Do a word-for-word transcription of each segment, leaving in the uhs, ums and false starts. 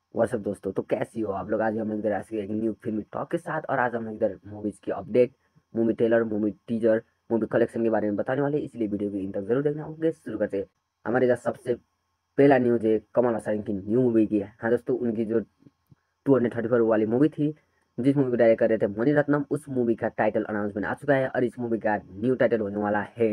WhatsApp दोस्तों, तो कैसी हो आप लोग। आज हम इधर ऐसे एक न्यू फिल्मी टॉक के साथ, और आज हम इधर मूवीज की update, movie trailer, movie teaser, movie collection के बारे में बताने वाले हैं, इसलिए वीडियो को इन तक जरूर देखना होगा। शुरू करते हैं। हमारे इधर सबसे पहला न्यूज है कमल हसन की न्यू मूवी की है। हाँ दोस्तों, उनकी जो टू हंड्रेड थर्टी फोर वाली मूवी थी, जिस मूवी को डायरेक्ट कर रहे थे मणि रत्नम, उस मूवी का टाइटल अनाउंसमेंट आ चुका है और इस मूवी का न्यू टाइटल होने वाला है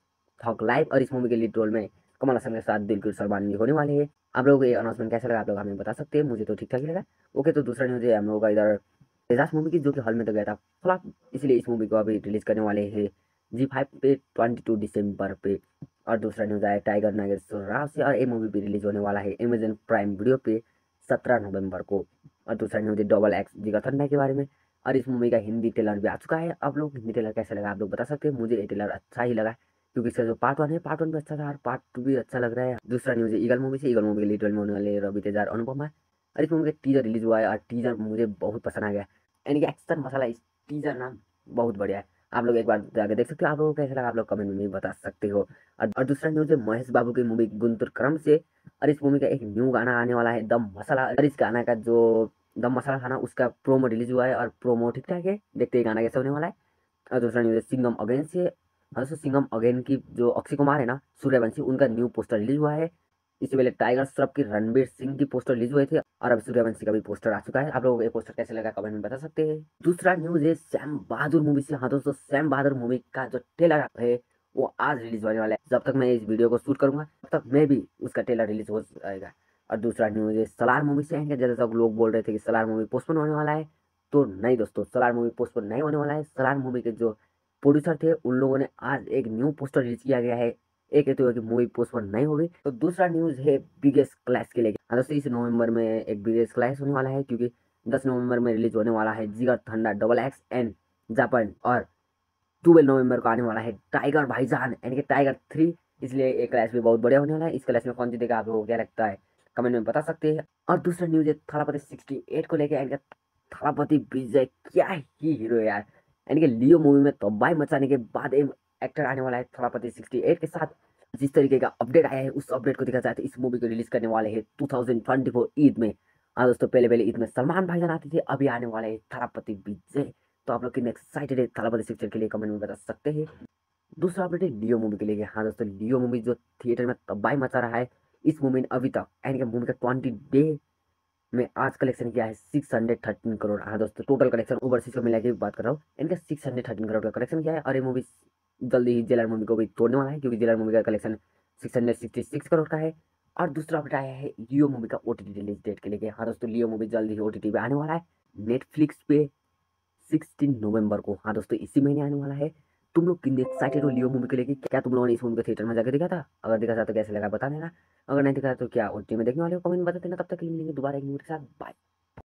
थॉक लाइव। और इस मूवी के लीड रोल में कमल हसन के साथ दिलकुश सलमान भी होने वाले हैं। आप लोगों को ये अनाउंसमेंट कैसा लगा, आप लोग हमें बता सकते हैं। मुझे तो ठीक ठाक ही लगा। ओके, तो दूसरा न्यूज है हम लोगों का इधर तेजास मूवी की, जो कि हॉल में तो गया था फ्लॉप, इसलिए इस मूवी को अभी रिलीज करने वाले हैं जी फाइव पे ट्वेंटी टू दिसंबर पे। और दूसरा न्यूज आया टाइगर नागेश्वर राव से, और ये मूवी भी रिलीज होने वाला है अमेजन प्राइम वीडियो पे सत्रह नवंबर को। और दूसरा न्यूज है डबल एक्स जिगरथंडा के बारे में, और इस मूवी का हिंदी ट्रेलर भी आ चुका है। आप लोग हिंदी ट्रेलर कैसा लगा आप लोग बता सकते हैं। मुझे ये ट्रेलर अच्छा ही लगा, क्योंकि इसका जो पार्ट वन है, पार्ट वन भी अच्छा था और पार्ट टू भी अच्छा लग रहा है। दूसरा न्यूज है ईगल मूवी से, ईगल मूवी के लीड रोल में होने वाले रवि तेजा और अनुपमा है। और इस मूवी का टीजर रिलीज हुआ है और टीजर मुझे बहुत पसंद आ गया। यानी कि एक्शन मसाला इस टीजर ना बहुत बढ़िया है। आप लोग एक बार जाके देख सकते हो। आप लोगों को कैसा लगा आप लोग कमेंट में भी बता सकते हो। और, और दूसरा न्यूज है महेश बाबू की मूवी गुंटूर क्रम से, और इस मूवी का एक न्यू गाना आने वाला है दम मसाला। और इस गाना का जो दम मसाला था ना, उसका प्रोमो रिलीज हुआ है और प्रोमो ठीक ठाक है। देखते हैं गाना कैसे होने वाला है। और दूसरा न्यूज़ है सिंघम अगेन से। हाँ दोस्तों, सिंघम अगेन की जो अक्षय कुमार है ना, सूर्यवंशी, उनका न्यू पोस्टर रिलीज हुआ है। इससे पहले टाइगर श्रॉफ की रणवीर सिंह की पोस्टर रिलीज हुए थे, और अब सूर्यवंशी का भी पोस्टर आ चुका है। आप लोगों को ये पोस्टर कैसे लगा कमेंट में बता सकते हैं। दूसरा न्यूज है सैम बहादुर मूवी से। हाँ दोस्तों, सैम बहादुर मूवी का जो ट्रेलर है वो आज रिलीज होने वाला है। जब तक मैं इस वीडियो को शूट करूंगा तब तक मैं भी उसका ट्रेलर रिलीज हो जाएगा। और दूसरा न्यूज है सलार मूवी से है। जैसे सब लोग बोल रहे थे कि सलार मूवी पोस्टपोन होने वाला है, तो नहीं दोस्तों, सलार मूवी पोस्टपोन नहीं होने वाला है। सलार मूवी के जो प्रोड्यूसर थे उन लोगों ने आज एक न्यू पोस्टर रिलीज किया गया है। एक कहते हुए कि मूवी पोस्टपोन नहीं होगी। तो दूसरा न्यूज है बिगेस्ट क्लैश के लिए। हाँ दोस्तों, इस नवंबर में एक बिगेस्ट क्लैश होने वाला है, क्योंकि दस नवंबर में रिलीज होने वाला है Jigarthanda double X and Japan, और ट्वेल्व नवंबर को आने वाला है टाइगर भाईजान यानी कि टाइगर थ्री। इसलिए ये क्लैश भी बहुत बढ़िया होने वाला है। इस क्लैश में कौन जीतेगा आप लोगों को क्या लगता है, कमेंट में बता सकते हैं। और दूसरा न्यूज है थालापति सिक्सटी एट को लेकर, यानी कि थालापति विजय क्या ही हीरो है यार। यानी कि लियो मूवी में तबाही मचाने के बाद एक एक्टर आने वाला है थालापति सिक्सटी एट के साथ। जिस तरीके का अपडेट आया है, उस अपडेट को देखा जाए तो इस मूवी को रिलीज करने वाले हैं two thousand twenty four Eid में। हाँ दोस्तों, पहले पहले ईद में सलमान भाईजान आते थे, अभी आने वाले हैं थालापति विजय। तो आप लोग कितने एक्साइटेड है थालापति सिक्सटी एट के लिए, कमेंट में बता सकते हैं। दूसरा अपडेट है लियो मूवी के लिए। हाँ दोस्तों, लियो मूवी जो थिएटर में तबाही मचा रहा है, इस मूवी ने अभी तक यानी कि मूवी का ट्वेंटी डे में आज कलेक्शन किया है सिक्स हंड्रेड थर्टीन करोड़। हाँ दोस्तों, टोटल कलेक्शन ओवरसीज को मिला के बात कर रहा हूँ, इनका सिक्स हंड्रेड थर्टीन करोड़ का कलेक्शन किया है। और ये मूवी जल्दी ही जेलर मूवी को भी तोड़ने वाला है, क्योंकि जेलर मूवी का collection six hundred sixty six crore का है। और दूसरा अपडेट आया है लियो मूवी का ओटीटी रिलीज डेट के लिए। हाँ दोस्तों, लियो मूवी जल्दी ही ओटीटी पे आने वाला है नेटफ्लिक्स पे सिक्सटीन नवंबर को। हाँ दोस्तों, इसी महीने आने वाला है। तुम लोग कितने एक्साइटेड हो लियो मूवी को लेके, क्या तुम लोगों ने इस मूवी को थिएटर में जाकर देखा था? अगर देखा था तो कैसे लगा बता देना। अगर नहीं देखा तो क्या ओटीटी में देखने वाले हो, कमेंट बता देना। तब तक के लिए मिलेंगे दोबारा एक मूवी के साथ। बाय।